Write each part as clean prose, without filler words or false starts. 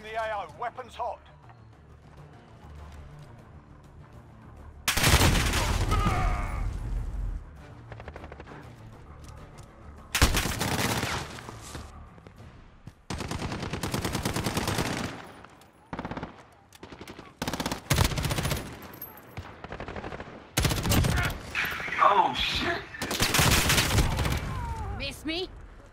in the AO. Weapons hot. Oh shit! Miss me?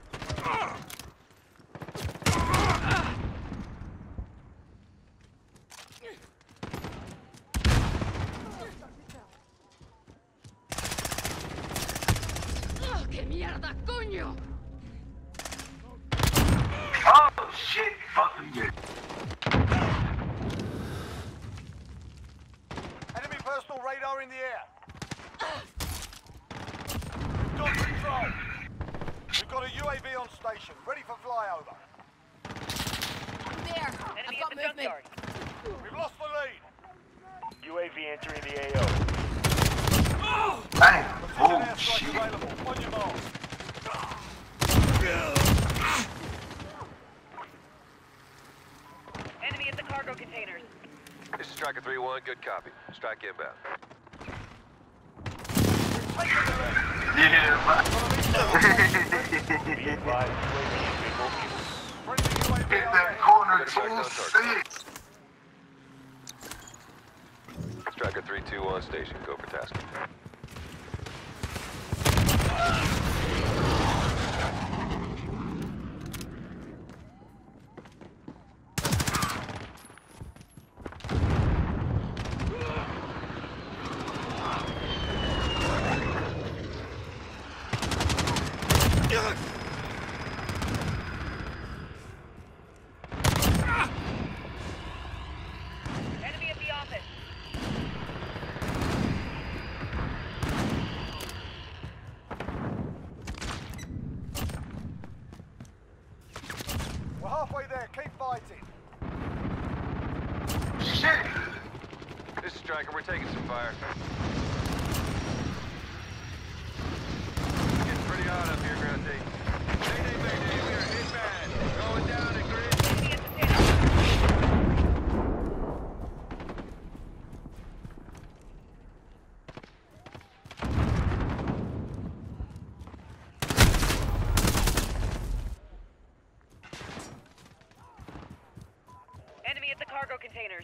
¡Qué mierda, coño! Oh shit! Fucking good. Enemy personal radar in the air. Got control. We've got a UAV on station, ready for flyover. There! I've got movement! We've lost the lead. UAV entering the AO. Damn! Precision Oh airstrike shit! available. On your mark. Enemy at the cargo containers. This is Striker 3-1, good copy. Strike inbound. Yeah, Be advised, UAV is moving. Friendly UAV hit on that air. corner Good effect on target. 2-6. Striker 3-2 on station. Go for tasking. Enemy at the office. We're halfway there. Keep fighting. Shit! This is Striker, we're taking some fire. Getting pretty hot up here, ground team. Mayday, mayday, we are hit bad. Going down at grid. Enemy at the standoff. Enemy at the cargo containers.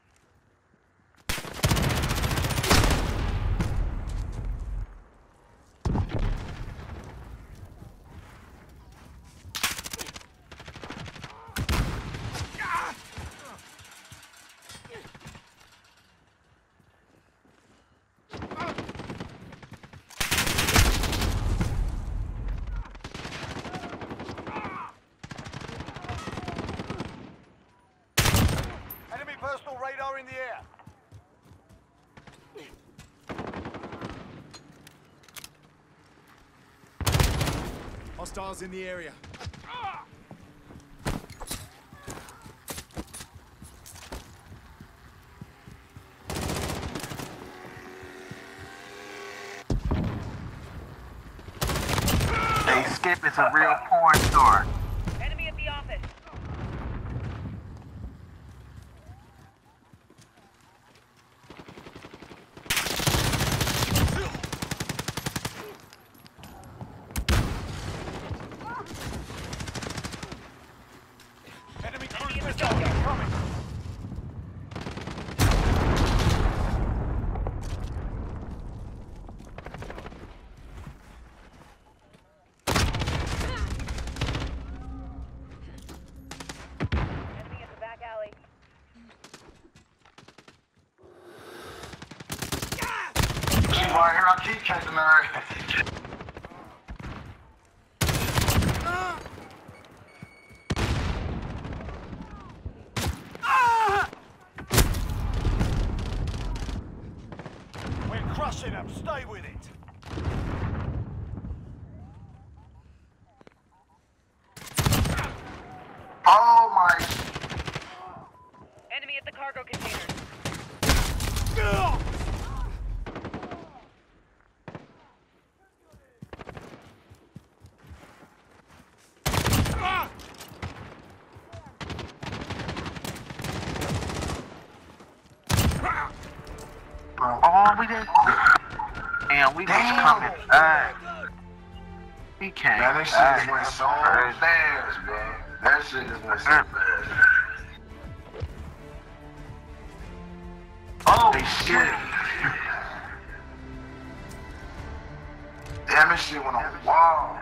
Enemy personal radar in the air. Hostiles in the area. Hey, Skip is a real porn star. Enemy at the office. Enemy cruise Enemy in the missile junkyard. incoming. Enemy at the back alley. Keep right here, I'll keep catching her. We're crushing them. Stay with it. Oh my. Enemy at the cargo containers. Oh, we didn't. Damn, we just coming back. We can't. Man, that shit just went so fast, bro. That shit just went so fast. Holy shit. Damn, this shit went on the wall.